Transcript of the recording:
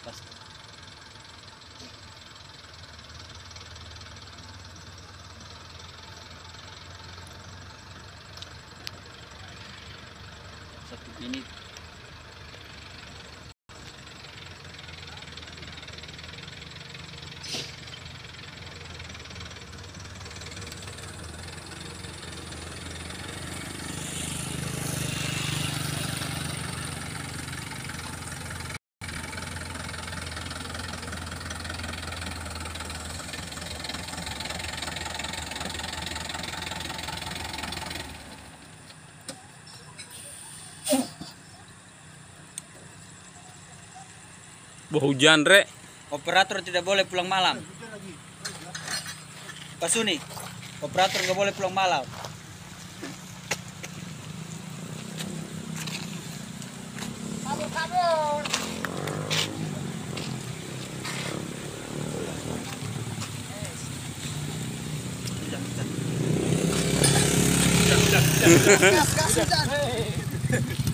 Pas. Satu ini. Hujan, Rek. Operator tidak boleh pulang malam. Pak Suni, operator nggak boleh pulang malam. Kabur. Gas, gas, hujan.